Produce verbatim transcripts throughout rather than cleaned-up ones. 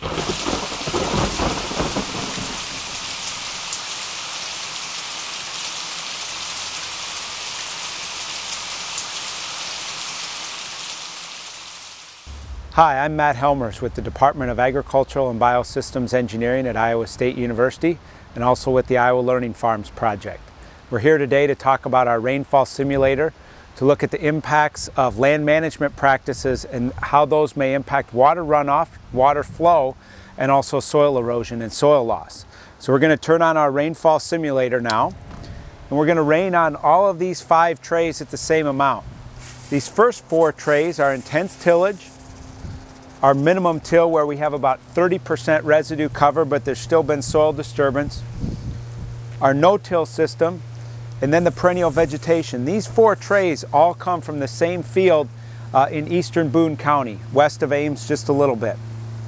Hi, I'm Matt Helmers with the Department of Agricultural and Biosystems Engineering at Iowa State University and also with the Iowa Learning Farms project. We're here today to talk about our Rainfall Simulator, to look at the impacts of land management practices and how those may impact water runoff, water flow, and also soil erosion and soil loss. So we're going to turn on our Rainfall Simulator now, and we're going to rain on all of these five trays at the same amount. These first four trays are intense tillage, our minimum till where we have about thirty percent residue cover but there's still been soil disturbance, our no-till system, and then the perennial vegetation. These four trays all come from the same field uh, in eastern Boone County, west of Ames just a little bit.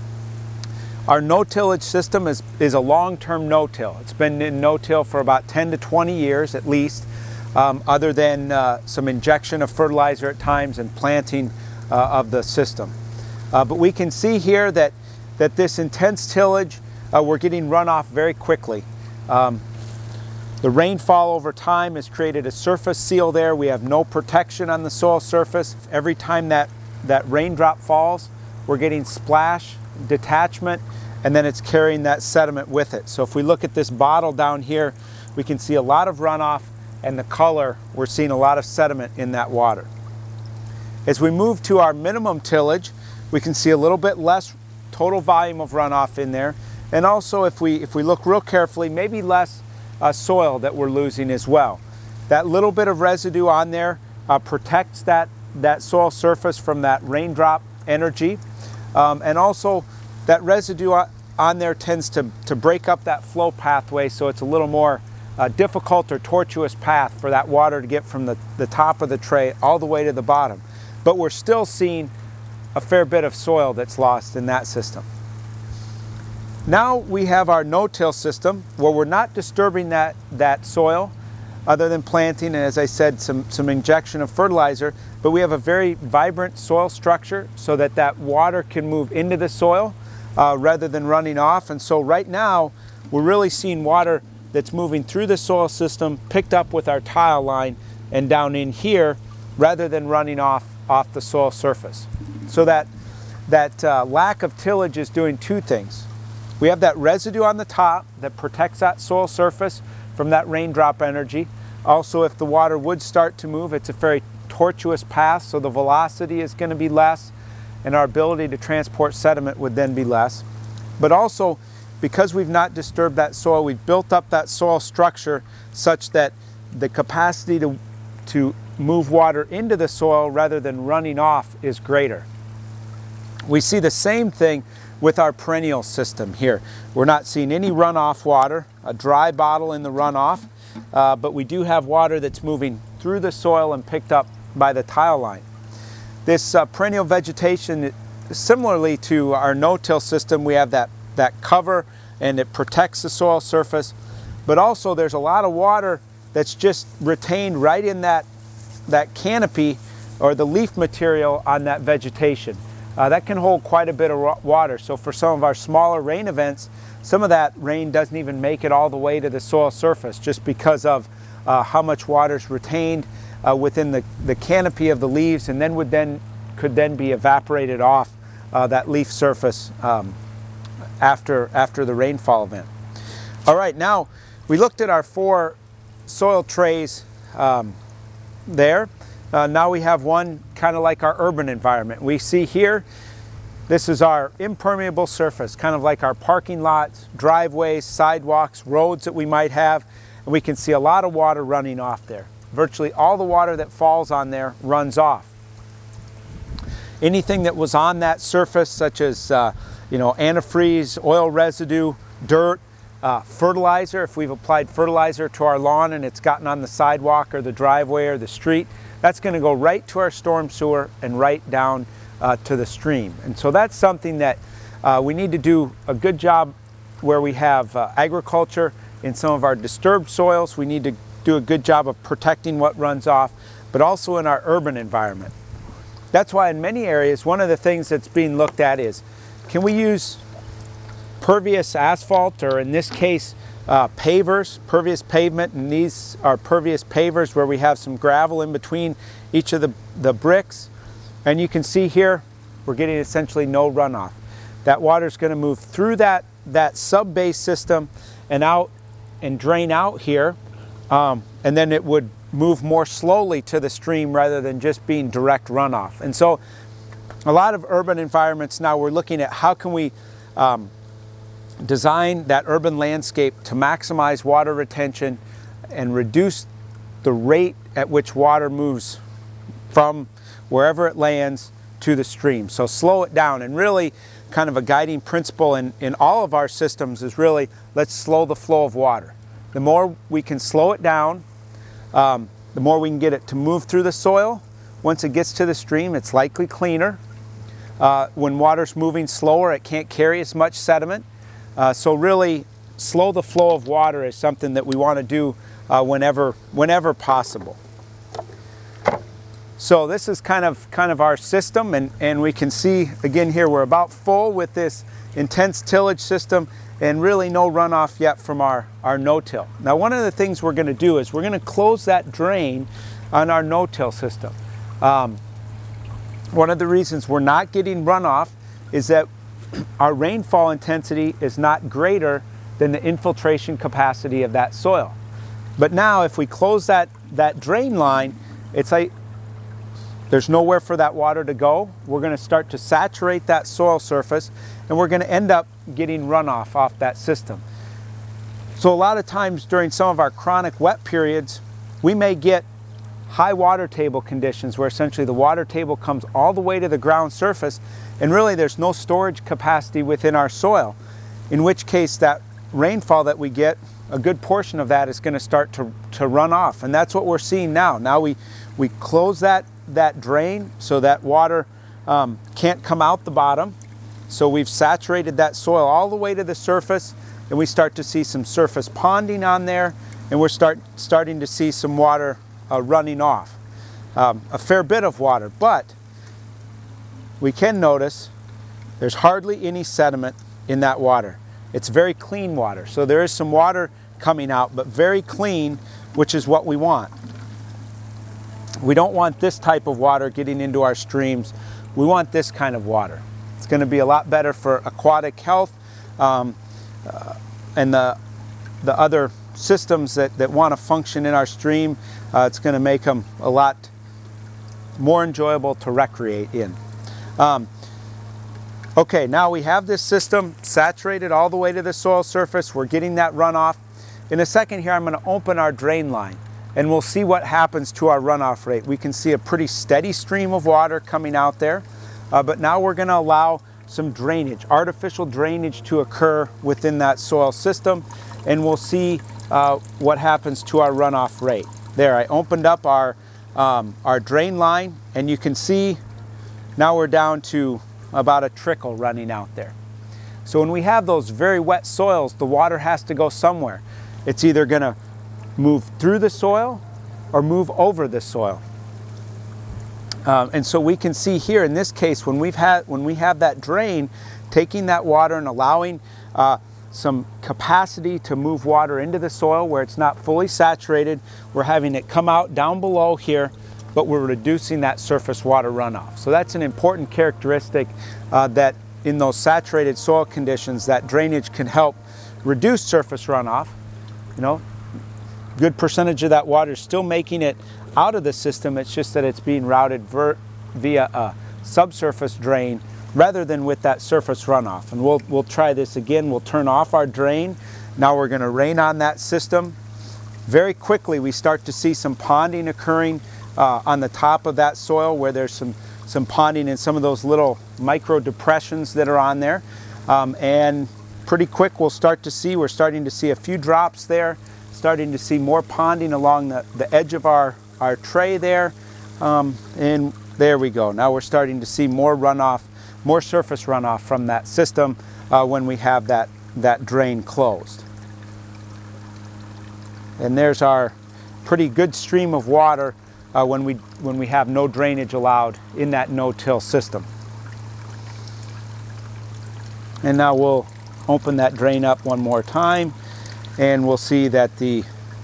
Our no-tillage system is, is a long-term no-till. It's been in no-till for about ten to twenty years at least, um, other than uh, some injection of fertilizer at times and planting uh, of the system. Uh, but we can see here that, that this intense tillage, uh, we're getting runoff very quickly. Um, the rainfall over time has created a surface seal there. We have no protection on the soil surface. Every time that, that raindrop falls, we're getting splash, detachment, and then it's carrying that sediment with it. So if we look at this bottle down here, we can see a lot of runoff, and the color, we're seeing a lot of sediment in that water. As we move to our minimum tillage, we can see a little bit less total volume of runoff in there, and also if we if we look real carefully, maybe less uh, soil that we're losing as well. That little bit of residue on there uh, protects that that soil surface from that raindrop energy, um, and also that residue on there tends to to break up that flow pathway, so it's a little more uh, difficult or tortuous path for that water to get from the the top of the tray all the way to the bottom. But we're still seeing a fair bit of soil that's lost in that system. Now we have our no-till system where we're not disturbing that, that soil other than planting and, as I said, some, some injection of fertilizer, but we have a very vibrant soil structure so that that water can move into the soil uh, rather than running off. And so right now we're really seeing water that's moving through the soil system, picked up with our tile line and down in here rather than running off off the soil surface. So that, that uh, lack of tillage is doing two things. We have that residue on the top that protects that soil surface from that raindrop energy. Also, if the water would start to move, it's a very tortuous path, so the velocity is going to be less and our ability to transport sediment would then be less. But also, because we've not disturbed that soil, we've built up that soil structure such that the capacity to, to move water into the soil rather than running off is greater. We see the same thing with our perennial system here. We're not seeing any runoff water, a dry bottle in the runoff, uh, but we do have water that's moving through the soil and picked up by the tile line. This uh, perennial vegetation, similarly to our no-till system, we have that, that cover and it protects the soil surface, but also there's a lot of water that's just retained right in that that canopy or the leaf material on that vegetation. Uh, that can hold quite a bit of water. So for some of our smaller rain events, some of that rain doesn't even make it all the way to the soil surface just because of uh, how much water is retained uh, within the, the canopy of the leaves and then would then could then be evaporated off uh, that leaf surface um, after, after the rainfall event. All right, now we looked at our four soil trays um, there. Uh, now we have one kind of like our urban environment. We see here, this is our impermeable surface, kind of like our parking lots, driveways, sidewalks, roads that we might have, and we can see a lot of water running off there. Virtually all the water that falls on there runs off. Anything that was on that surface, such as uh, you know, antifreeze, oil residue, dirt, Uh, fertilizer, if we've applied fertilizer to our lawn and it's gotten on the sidewalk or the driveway or the street, that's going to go right to our storm sewer and right down uh, to the stream. And so that's something that uh, we need to do a good job where we have uh, agriculture in some of our disturbed soils. We need to do a good job of protecting what runs off, but also in our urban environment. That's why in many areas, one of the things that's being looked at is, can we use pervious asphalt, or in this case uh, pavers, pervious pavement, and these are pervious pavers where we have some gravel in between each of the, the bricks. And you can see here we're getting essentially no runoff. That water is going to move through that, that sub-base system and out and drain out here, um, and then it would move more slowly to the stream rather than just being direct runoff. And so a lot of urban environments now, we're looking at how can we um, design that urban landscape to maximize water retention and reduce the rate at which water moves from wherever it lands to the stream. So slow it down, and really kind of a guiding principle in, in all of our systems is really, let's slow the flow of water. The more we can slow it down, um, the more we can get it to move through the soil. Once it gets to the stream, it's likely cleaner. Uh, when water's moving slower, it can't carry as much sediment. Uh, so really, slow the flow of water is something that we want to do uh, whenever, whenever possible. So this is kind of, kind of our system, and, and we can see, again here, we're about full with this intense tillage system, and really no runoff yet from our, our no-till. Now, one of the things we're going to do is we're going to close that drain on our no-till system. Um, one of the reasons we're not getting runoff is that our rainfall intensity is not greater than the infiltration capacity of that soil. But now if we close that, that drain line, it's like there's nowhere for that water to go. We're going to start to saturate that soil surface, and we're going to end up getting runoff off that system. So a lot of times during some of our chronic wet periods, we may get high water table conditions where essentially the water table comes all the way to the ground surface, and really there's no storage capacity within our soil, in which case that rainfall that we get, a good portion of that is going to start to, to run off. And that's what we're seeing now. Now we, we close that, that drain so that water um, can't come out the bottom. So we've saturated that soil all the way to the surface, and we start to see some surface ponding on there, and we're start, starting to see some water uh, running off. Um, a fair bit of water, but we can notice there's hardly any sediment in that water. It's very clean water. So there is some water coming out, but very clean, which is what we want. We don't want this type of water getting into our streams. We want this kind of water. It's going to be a lot better for aquatic health um, uh, and the, the other systems that, that want to function in our stream. Uh, it's going to make them a lot more enjoyable to recreate in. Um, okay, now we have this system saturated all the way to the soil surface. We're getting that runoff. In a second here, I'm going to open our drain line, and we'll see what happens to our runoff rate. We can see a pretty steady stream of water coming out there. Uh, but now we're going to allow some drainage, artificial drainage to occur within that soil system, and we'll see uh, what happens to our runoff rate. There, I opened up our, um, our drain line, and you can see now we're down to about a trickle running out there. So when we have those very wet soils, the water has to go somewhere. It's either going to move through the soil or move over the soil. Um, and so we can see here in this case, when we've had when we have that drain taking that water and allowing uh, some capacity to move water into the soil where it's not fully saturated, we're having it come out down below here, but we're reducing that surface water runoff. So that's an important characteristic uh, that in those saturated soil conditions, that drainage can help reduce surface runoff. You know, good percentage of that water is still making it out of the system. It's just that it's being routed ver via a subsurface drain rather than with that surface runoff. And we'll, we'll try this again. We'll turn off our drain. Now we're going to rain on that system. Very quickly we start to see some ponding occurring uh, on the top of that soil, where there's some, some ponding in some of those little micro depressions that are on there. Um, and pretty quick we'll start to see, we're starting to see a few drops there, starting to see more ponding along the, the edge of our our tray there, um, and there we go. Now we're starting to see more runoff, more surface runoff from that system uh, when we have that, that drain closed. And there's our pretty good stream of water uh, when, we, when we have no drainage allowed in that no-till system. And now we'll open that drain up one more time, and we'll see that the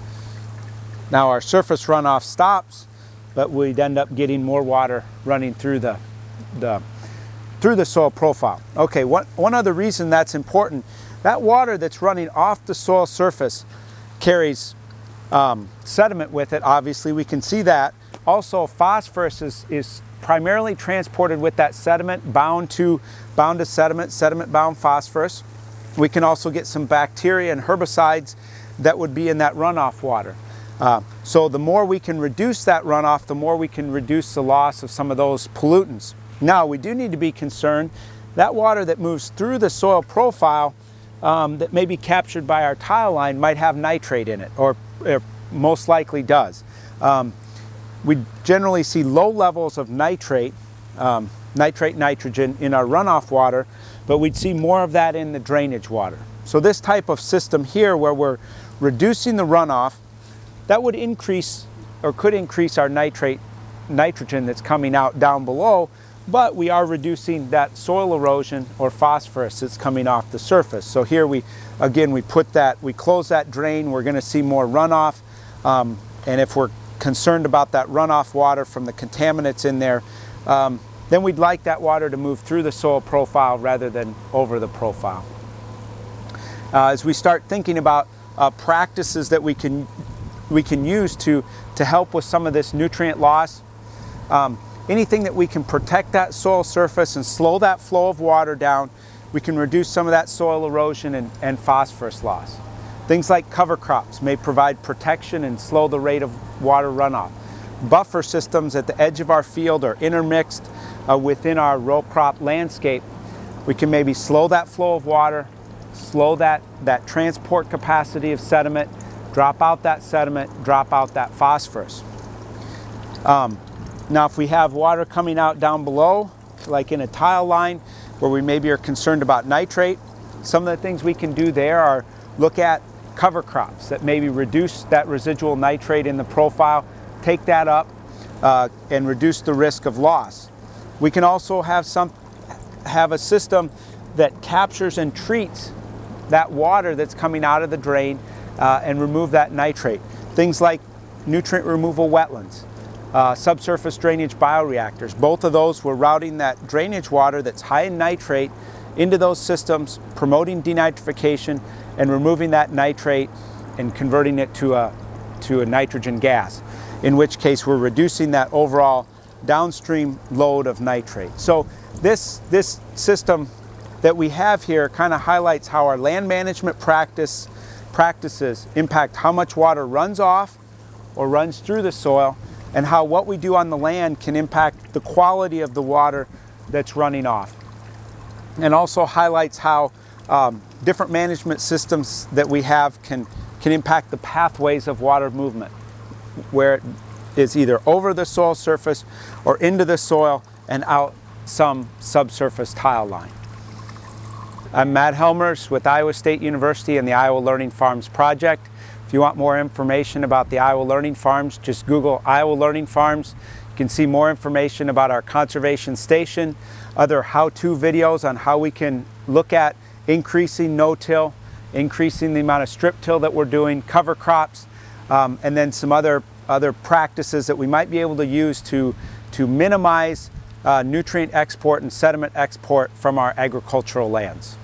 now our surface runoff stops, but we'd end up getting more water running through the, the through the soil profile. Okay, one, one other reason that's important, that water that's running off the soil surface carries um, sediment with it. Obviously, we can see that. Also, phosphorus is, is primarily transported with that sediment, bound to, bound to sediment, sediment-bound phosphorus. We can also get some bacteria and herbicides that would be in that runoff water. Uh, so the more we can reduce that runoff, the more we can reduce the loss of some of those pollutants. Now, we do need to be concerned that water that moves through the soil profile um, that may be captured by our tile line might have nitrate in it, or, or most likely does. Um, we generally see low levels of nitrate, um, nitrate nitrogen in our runoff water, but we'd see more of that in the drainage water. So this type of system here, where we're reducing the runoff, that would increase or could increase our nitrate nitrogen that's coming out down below, but we are reducing that soil erosion or phosphorus that's coming off the surface. So here we, again, we put that, we close that drain, we're going to see more runoff, um, and if we're concerned about that runoff water from the contaminants in there, um, then we'd like that water to move through the soil profile rather than over the profile. Uh, as we start thinking about uh, practices that we can we can use to to help with some of this nutrient loss, um, anything that we can protect that soil surface and slow that flow of water down, we can reduce some of that soil erosion and, and phosphorus loss. Things like cover crops may provide protection and slow the rate of water runoff. Buffer systems at the edge of our field or intermixed uh, within our row crop landscape, we can maybe slow that flow of water, slow that, that transport capacity of sediment, drop out that sediment, drop out that phosphorus. Um, now if we have water coming out down below, like in a tile line where we maybe are concerned about nitrate, some of the things we can do there are look at cover crops that maybe reduce that residual nitrate in the profile, take that up uh, and reduce the risk of loss. We can also have some have a system that captures and treats that water that's coming out of the drain uh, and remove that nitrate. Things like nutrient removal wetlands, uh, subsurface drainage bioreactors. Both of those, we're routing that drainage water that's high in nitrate into those systems, promoting denitrification and removing that nitrate and converting it to a, to a nitrogen gas, in which case we're reducing that overall downstream load of nitrate. So this, this system that we have here kind of highlights how our land management practice, practices impact how much water runs off or runs through the soil, and how what we do on the land can impact the quality of the water that's running off. And also highlights how um, different management systems that we have can, can impact the pathways of water movement, where it is either over the soil surface or into the soil and out some subsurface tile line. I'm Matt Helmers with Iowa State University and the Iowa Learning Farms project. If you want more information about the Iowa Learning Farms, just Google Iowa Learning Farms. You can see more information about our conservation station, other how-to videos on how we can look at increasing no-till, increasing the amount of strip-till that we're doing, cover crops, um, and then some other, other practices that we might be able to use to, to minimize uh, nutrient export and sediment export from our agricultural lands.